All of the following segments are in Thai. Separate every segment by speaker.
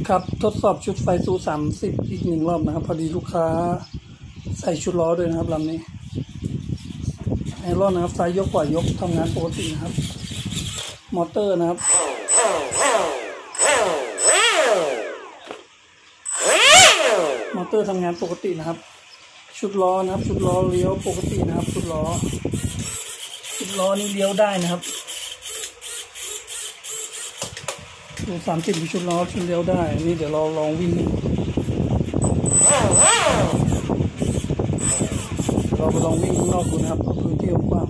Speaker 1: ครับทดสอบชุดไฟซู30อีก1 รอบนะครับพอดีลูกค้าใส่ชุดล้อด้วยนะครับลำนี้ไอรอนนะครับซ้ายยกขวายกทำงานปกตินะครับมอเตอร์นะครับมอเตอร์ทำงานปกตินะครับชุดล้อนะครับชุดล้อเลี้ยวปกตินะครับชุดล้อนี่เลี้ยวได้นะครับดู30ชุดล้อชุดเลี้ยวได้นี่เดี๋ยวเราลองวิ่งเราไปลองวิ่งข้างนอกดูนะครับพื้นที่กว้าง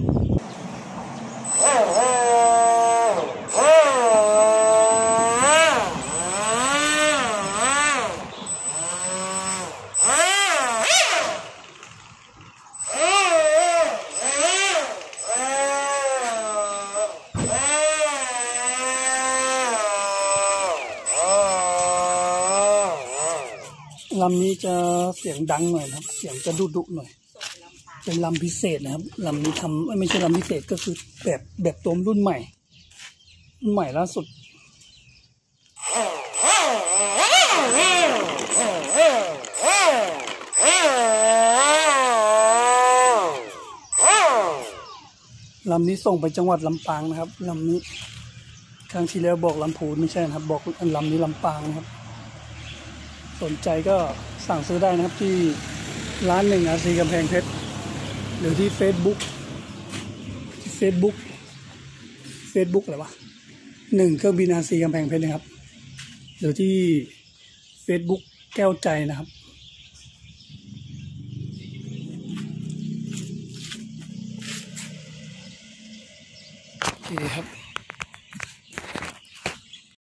Speaker 1: ลำนี้จะเสียงดังหน่อยนะครับเสียงจะดุหน่อยเป็นลำพิเศษนะครับลำนี้ทำไม่ใช่ลำพิเศษก็คือแบบตัวรุ่นใหม่ล่าสุดลำนี้ส่งไปจังหวัดลำปางนะครับลำนี้ครั้งที่แล้วบอกลำพูนไม่ใช่นะครับบอกลำนี้ลำปางนะครับสนใจก็สั่งซื้อได้นะครับที่ร้าน1 RC กำแพงเพชรหรือที่ Facebook อะไรวะ1 เครื่องบิน RC กำแพงเพชรนะครับหรือที่ Facebook แก้วใจนะครับโอเคครับ